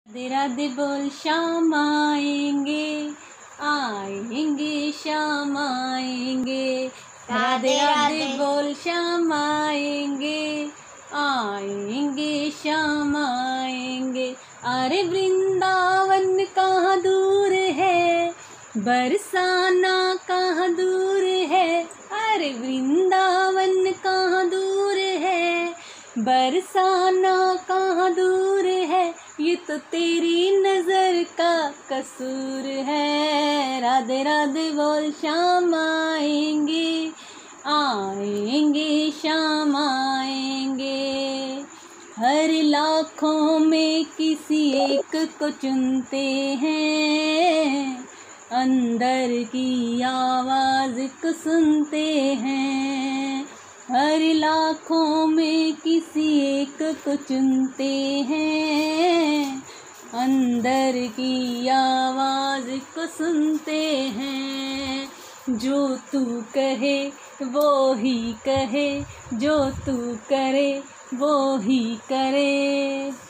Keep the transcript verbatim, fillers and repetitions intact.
राधे राधे बोल शाम आएंगे, आएंगे शाम आएंगे। राधे राधे बोल शाम आएंगे, आएंगे शाम आएंगे। अरे वृंदावन कहाँ दूर है, बरसाना कहाँ दूर है। अरे वृंदावन कहाँ दूर है, बरसाना कहाँ दूर है। ये तो तेरी नजर का कसूर है। राधे राधे बोल शाम आएंगे, आएंगे शाम आएंगे। हर लाखों में किसी एक को चुनते हैं, अंदर की आवाज को सुनते हैं। हर लाखों में किसी एक को चुनते हैं, अंदर की आवाज को सुनते हैं। जो तू कहे वो ही कहे, जो तू करे वो ही करे।